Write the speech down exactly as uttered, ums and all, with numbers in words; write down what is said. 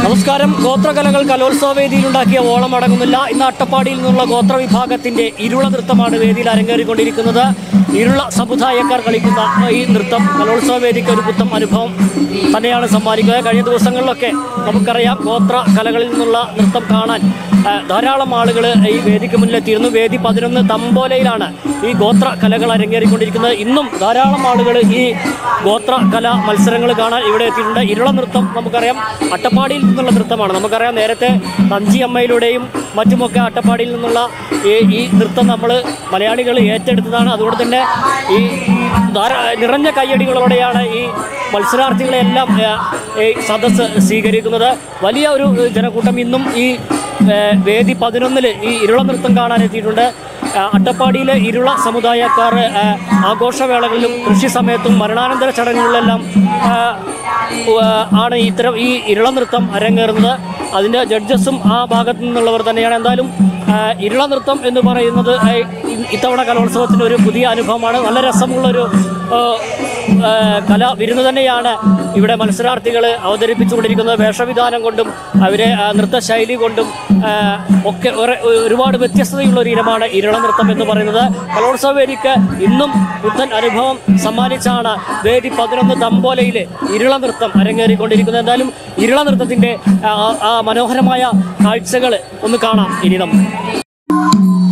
നമസ്കാരം. ഗോത്രകലകൾ കലോത്സവ വേദിയിലുണ്ടാക്കിയ ഓളം അടങ്ങുന്നില്ല. ഇന്ന് അട്ടപ്പാടിയിൽ നിന്നുള്ള ഗോത്രവിഭാഗത്തിന്റെ ഇരുള നൃത്തമാണ് വേദിയിൽ അരങ്ങേറിക്കൊണ്ടിരിക്കുന്നത്. ഇരുള സമുദായക്കാർ കളിക്കുന്ന ഈ നൃത്തം കലോത്സവ വേദിക്ക് ഒരു പുത്തൻ അനുഭവം തന്നെയാണ് സമ്മാനിക്കുക. കഴിഞ്ഞ ദിവസങ്ങളിലൊക്കെ നമുക്കറിയാം ഗോത്ര കലകളിൽ നിന്നുള്ള നൃത്തം കാണാൻ ധാരാളം ആളുകൾ ഈ വേദിക്ക് മുന്നിലെത്തിയിരുന്നു. വേദി പതിനൊന്ന് തമ്പോലയിലാണ് ഈ ഗോത്ര കലകൾ അരങ്ങേറിക്കൊണ്ടിരിക്കുന്നത്. ഇന്നും ധാരാളം ആളുകൾ ഈ ഗോത്ര കല മത്സരങ്ങൾ കാണാൻ ഇവിടെ എത്തിയിട്ടുണ്ട്. ഇരുള നൃത്തം നമുക്കറിയാം അട്ടപ്പാടിയിൽ നിന്നുള്ള നൃത്തമാണ്. നമുക്കറിയാം നേരത്തെ തഞ്ചി അമ്മയിലൂടെയും മറ്റുമൊക്കെ അട്ടപ്പാടിയിൽ നിന്നുള്ള ഈ ഈ നൃത്തം നമ്മൾ മലയാളികൾ ഏറ്റെടുത്തതാണ്. അതുകൊണ്ട് തന്നെ ഈ ധാരാ നിറഞ്ഞ കയ്യടികളോടെയാണ് ഈ മത്സരാർത്ഥികളെല്ലാം ഈ സദസ്സ് സ്വീകരിക്കുന്നത്. വലിയ ഒരു ജനക്കൂട്ടം ഇന്നും ഈ വേദി പതിനൊന്നിൽ ഈ ഇരുള നൃത്തം കാണാൻ എത്തിയിട്ടുണ്ട്. അട്ടപ്പാടിയിലെ ഇരുള സമുദായക്കാർ ആഘോഷവേളകളിലും കൃഷി സമയത്തും മരണാനന്തര ചടങ്ങുകളിലെല്ലാം ആണ് ഇത്തരം ഈ ഇരുള നൃത്തം അരങ്ങേറുന്നത്. അതിൻ്റെ ജഡ്ജസും ആ ഭാഗത്തു നിന്നുള്ളവർ തന്നെയാണ്. എന്തായാലും ഇരുള നൃത്തം എന്ന് പറയുന്നത് ഇത്തവണ കലോത്സവത്തിൻ്റെ ഒരു പുതിയ അനുഭവമാണ്. നല്ല രസമുള്ളൊരു കല വിരുന്ന് തന്നെയാണ് ഇവിടെ മത്സരാർത്ഥികൾ അവതരിപ്പിച്ചുകൊണ്ടിരിക്കുന്നത്. വേഷവിധാനം കൊണ്ടും അവരെ നൃത്തശൈലി കൊണ്ടും ഒക്കെ ഒരുപാട് വ്യത്യസ്തതയുള്ള ഒരു ഇനമാണ് ഇരുള നൃത്തം എന്ന് പറയുന്നത്. കലോത്സവ വേദിക്ക് ഇന്നും പുത്തൻ അനുഭവം സമ്മാനിച്ചാണ് വേദി പതിനൊന്ന് തമ്പോലയിൽ ഇരുള നൃത്തം അരങ്ങേറിക്കൊണ്ടിരിക്കുന്നത്. എന്തായാലും ഇരുള നൃത്തത്തിൻ്റെ ആ മനോഹരമായ കാഴ്ചകൾ ഒന്ന് കാണാം ഇനി നമുക്ക്.